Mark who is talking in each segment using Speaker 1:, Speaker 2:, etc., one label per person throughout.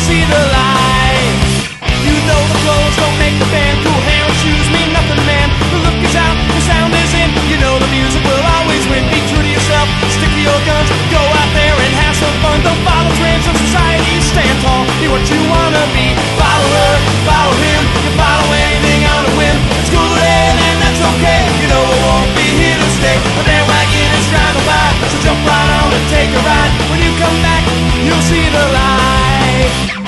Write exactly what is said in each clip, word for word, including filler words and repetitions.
Speaker 1: see the light. You know the clothes don't make the band, cool hair and shoes mean nothing, man. The look is out, the sound is in. You know the music will always win. Be true to yourself, stick to your guns, go out there and have some fun. Don't follow trends of society, stand tall, be what you wanna be. Follow her, follow him, you follow anything on a whim. It's cool today and that's okay, you know it won't be here to stay. A bandwagon is driving by, so jump right on and take a ride. When you come back, you'll see the light.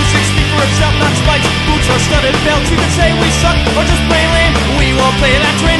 Speaker 1: Studded belts, you can say we suck or just plain lame. We won't play that train.